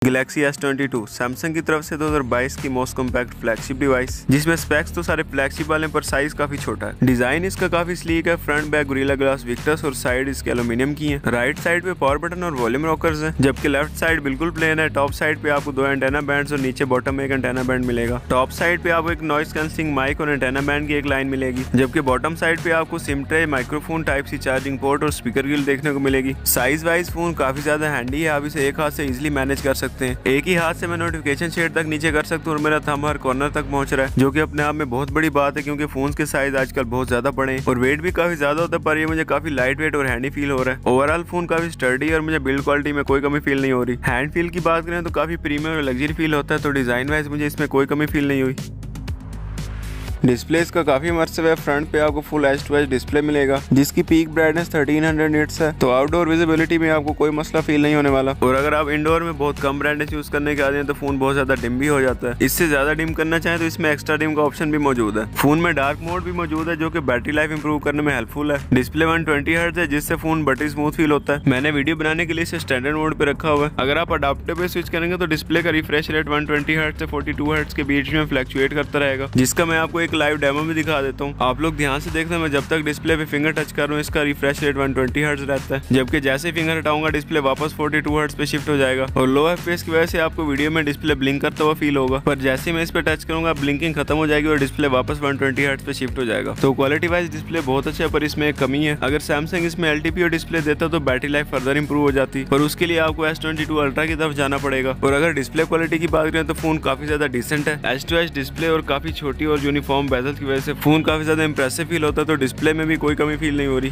Galaxy S22 Samsung की तरफ से 2022 की मोस्ट कॉम्पैक्ट फ्लैगशिप डिवाइस, जिसमें स्पेक्स तो सारे फ्लैगशिप वाले पर साइज काफी छोटा है। डिजाइन इसका काफी स्लीक है। Front back Gorilla Glass Victus और साइड इसके एल्यूमिनियम की है। राइट साइड पे पावर बटन और वॉल्यूम रॉकर्स है, जबकि लेफ्ट साइड बिल्कुल प्लेन है। टॉप साइड पे आपको 2 एंटेना बैंड्स और नीचे बॉटम में एक एंटेना बैंड मिलेगा। टॉप साइड पे आपको एक नॉइस कैंसलिंग माइक और एंटेना बैंड की एक लाइन मिलेगी, जबकि बॉटम साइड पे आपको SIM tray, microphone, type C charging port और स्पीकर ग्रिल देखने को मिलेगी। साइज वाइज फोन काफी ज्यादा हैंडी है। आप इसे एक हाथ से इजिली मैनेज कर सकते हैं। एक ही हाथ से मैं नोटिफिकेशन शेड तक नीचे कर सकता हूँ और मेरा थंब हर कॉर्नर तक पहुंच रहा है, जो कि अपने आप में बहुत बड़ी बात है, क्योंकि फोन के साइज आजकल बहुत ज्यादा बड़े हैं और वेट भी काफी ज्यादा होता है। पर ये मुझे काफी लाइट वेट और हैंडी फील हो रहा है। ओवरऑल फोन काफी स्टर्डी और मुझे बिल्ड क्वालिटी में कोई कमी फील नहीं हो रही। हैंड फील की बात करें तो काफी प्रीमियम और लग्जरी फील होता है, तो डिजाइन वाइज मुझे इसमें कोई कमी फील नहीं हुई। डिस्प्ले इसका काफी इमर्सिव है। फ्रंट पे आपको फुल एच2एच डिस्प्ले मिलेगा, जिसकी पीक ब्राइटनेस 1300 निट्स है, तो आउटडोर विजिबिलिटी में आपको कोई मसला फील नहीं होने वाला। और अगर आप इंडोर में बहुत कम ब्राइटनेस यूज करने के आते हैं तो फोन बहुत ज्यादा डिम भी हो जाता है। इससे ज्यादा डिम करना चाहें तो इसमें एक्स्ट्रा डिम का ऑप्शन भी मौजूद है। फोन में डार्क मोड भी मौजूद है, जो कि बैटरी लाइफ इंप्रूव करने में हेल्पफुल है। डिस्प्ले 120 हर्ट्ज है, जिससे फोन बटरी स्मूथ फील होता है। मैंने वीडियो बनाने के लिए इसे स्टैंडर्ड मोड पे रखा हुआ है। अगर आप अडाप्टर पे स्विच करेंगे तो डिस्प्ले का रिफ्रेश रेट 120 हर्ट्ज से 42 हर्ट्ज के बीच में फ्लक्चुएट करता रहेगा, जिसका मैं आपको एक लाइव डेमो में दिखा देता हूँ। आप लोग ध्यान से देखते हैं, मैं जब तक डिस्प्ले पे फिंगर टच कर रहा हूँ इसका रिफ्रेश रेट 120 हर्ट्ज रहता है, जबकि जैसे फिंगर हटाऊंगा डिस्प्ले वापस 42 हर्ट्ज पे शिफ्ट हो जाएगा। और लो एफपीएस की वजह से आपको वीडियो में डिस्प्ले ब्लिंक करता हुआ फील होगा, पर जैसे मैं इस पे टच करूंगा ब्लिंकिंग खत्म हो जाएगी और डिस्प्ले वापस 120 हर्ट्ज पे शिफ्ट हो जाएगा। तो क्वालिटी वाइज डिस्प्ले बहुत अच्छा है, पर इसमें एक कमी है। अगर सैमसंग इसमें LTPO डिस्प्ले देता तो बैटरी लाइफ फर्दर इंप्रूव हो जाती, पर उसके लिए आपको S22 अल्ट्रा की तरफ जाना पड़ेगा। और अगर डिस्प्ले क्वालिटी की बात करें तो फोन काफी ज्यादा डिसेंट है। H2H डिस्प्ले और काफी छोटी और यूनिफॉर्म बेजल की वजह से फोन काफी ज्यादा इंप्रेसिव फील होता है, तो डिस्प्ले में भी कोई कमी फील नहीं हो रही।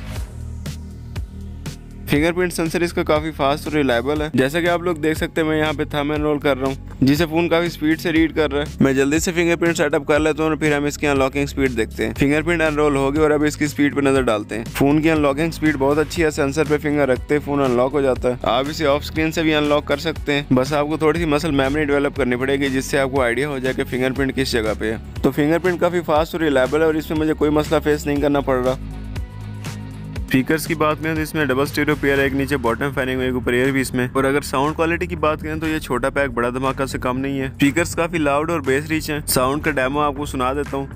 फिंगरप्रिंट सेंसर इसका काफी फास्ट और रिलायबल है। जैसा कि आप लोग देख सकते हैं, मैं यहाँ पे थंब एनरोल कर रहा हूँ, जिसे फोन काफी स्पीड से रीड कर रहा है। मैं जल्दी से फिंगरप्रिंट सेटअप कर लेता हूँ और फिर हम इसकी अनलॉकिंग स्पीड देखते हैं। फिंगरप्रिंट एनरोल हो गई और अब इसकी स्पीड पे नजर डालते हैं। फोन की अनलॉकिंग स्पीड बहुत अच्छी है। सेंसर पे फिंगर रखते फोन अनलॉक हो जाता है। आप इसे ऑफ स्क्रीन से भी अनलॉक कर सकते हैं, बस आपको थोड़ी सी मसल मेमोरी डेवलप करनी पड़ेगी, जिससे आपको आइडिया हो जाए कि फिंगरप्रिंट किस जगह पे है। तो फिंगरप्रिंट काफी फास्ट और रिलायबल है और इसमें मुझे कोई मसला फेस नहीं करना पड़ रहा। स्पीकर्स की बात करें तो इसमें डबल स्टीरियो पेयर है, एक नीचे बॉटम फैनिंग एक ऊपर एयर भी इसमें। और अगर साउंड क्वालिटी की बात करें तो ये छोटा पैक बड़ा धमाका से कम नहीं है। स्पीकर्स काफी लाउड और बेस रिच हैं। साउंड का डेमो आपको सुना देता हूँ।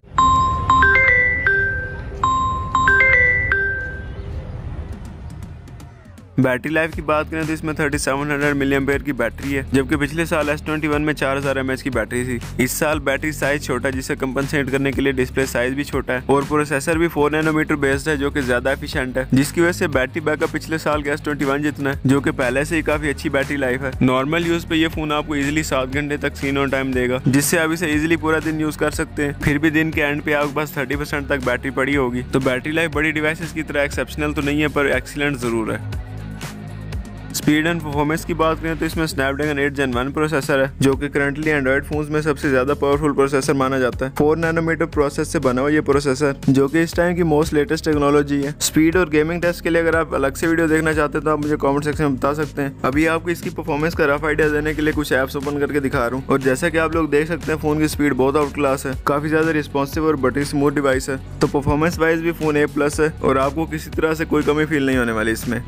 बैटरी लाइफ की बात करें तो इसमें 3700 mAh की बैटरी है, जबकि पिछले साल S21 में 4000 mAh की बैटरी थी। इस साल बैटरी साइज छोटा, जिसे कंपनसेट करने के लिए डिस्प्ले साइज भी छोटा है और प्रोसेसर भी 4 नैनोमीटर बेस्ड है, जो कि ज्यादा एफिशिएंट है, जिसकी वजह से बैटरी बैकअप पिछले साल के S21 जितना है, जो कि पहले से ही काफी अच्छी बैटरी लाइफ है। नॉर्मल यूज पे ये फोन आपको इजिली 7 घंटे तक स्क्रीन ऑन टाइम देगा, जिससे आप इसे इजिली पूरा दिन यूज कर सकते हैं। फिर भी दिन के एंड पे आपके पास 30% तक बैटरी पड़ी होगी। तो बैटरी लाइफ बड़ी डिवाइसेस की तरह एक्सेप्शनल तो नहीं है, पर एक्सीलेंट जरूर है। स्पीड एंड परफॉर्मेंस की बात करें तो इसमें स्नैपड्रैगन 8 Gen 1 प्रोसेसर है, जो कि करंटली एंड्रॉइड फोन्स में सबसे ज्यादा पावरफुल प्रोसेसर माना जाता है। 4 नैनोमीटर प्रोसेस से बना हुआ ये प्रोसेसर, जो कि इस टाइम की मोस्ट लेटेस्ट टेक्नोलॉजी है। स्पीड और गेमिंग टेस्ट के लिए अगर आप अलग से वीडियो देखना चाहते हैं तो आप मुझे कमेंट सेक्शन में बता सकते हैं। अभी आपको इसकी परफॉर्मेंस का रफ आइडिया देने के लिए कुछ ऐप्स ओपन करके दिखा रहा हूँ। और जैसा कि आप लोग देख सकते हैं, फोन की स्पीड बहुत आउट क्लास है, काफी ज्यादा रिस्पॉन्सिव और बटरी स्मूथ डिवाइस है। तो परफॉर्मेंस वाइज भी फोन A+ है और आपको किसी तरह से कोई कमी फील नहीं होने वाली इसमें।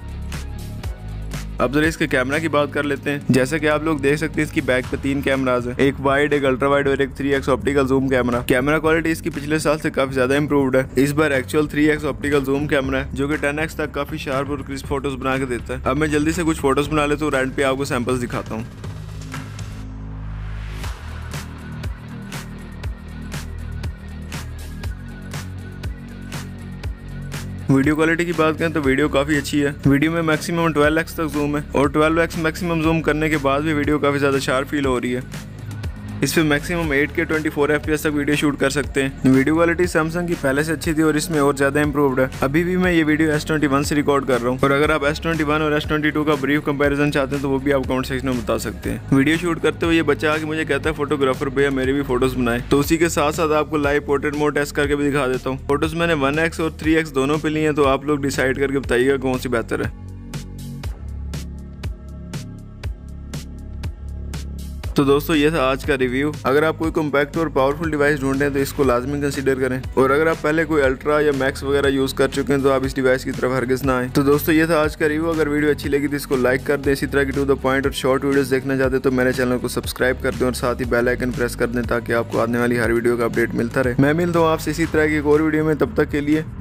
अब जरा इसके कैमरा की बात कर लेते हैं। जैसा कि आप लोग देख सकते हैं, इसकी बैक पे 3 कैमराज हैं, एक वाइड, एक अल्ट्रा वाइड और एक 3x optical zoom camera. Camera quality इसकी पिछले साल से काफी ज्यादा इंप्रूव्ड है। इस बार actual 3x optical zoom camera है, जो कि 10x तक काफी शार्प और क्रिस्प फोटोज बना के देता है। अब मैं जल्दी से कुछ फोटोज बना लेता हूँ, एंड पे आपको सैंपल्स दिखाता हूँ। वीडियो क्वालिटी की बात करें तो वीडियो काफी अच्छी है। वीडियो में मैक्सिमम 12x तक जूम है और 12x मैक्सिमम जूम करने के बाद भी वीडियो काफी ज्यादा शार्प फील हो रही है। इसमें मैक्सिमम 8K 24 FPS तक वीडियो शूट कर सकते हैं। वीडियो क्वालिटी सैमसंग की पहले से अच्छी थी और इसमें और ज्यादा इंप्रूव्ड है। अभी भी मैं ये वीडियो S21 से रिकॉर्ड कर रहा हूँ, और अगर आप S21 और S22 का ब्रीफ कंपैरिजन चाहते हैं तो वो भी आप कमेंट सेक्शन में बता सकते हैं। वीडियो शूट करते हुए ये बच्चा आके मुझे कहता है, फोटोग्राफर भैया मेरे भी फोटोज बनाए। तो उसी के साथ साथ आपको लाइव पोर्ट्रेट मोड टेस्ट करके भी दिखा देता हूँ। फोटोज मैंने 1x और 3x दोनों पे ली है, तो आप लोग डिसाइड करके बताइएगा कौन सी बेहतर है। तो दोस्तों ये था आज का रिव्यू। अगर आप कोई कॉम्पैक्ट और पावरफुल डिवाइस ढूंढ रहे हैं तो इसको लाजमी कंसीडर करें, और अगर आप पहले कोई अल्ट्रा या मैक्स वगैरह यूज कर चुके हैं तो आप इस डिवाइस की तरफ हरगिज ना आए। तो दोस्तों ये था आज का रिव्यू। अगर वीडियो अच्छी लगी तो इसको लाइक कर दें। इसी तरह की टू द पॉइंट और शॉर्ट वीडियोस देखना चाहते तो मेरे चैनल को सब्सक्राइब कर दें और साथ ही बेल आइकन प्रेस कर दें ताकि आपको आने वाली हर वीडियो का अपडेट मिलता रहे। मैं मिलता हूँ आपसे इसी तरह की एक और वीडियो में, तब तक के लिए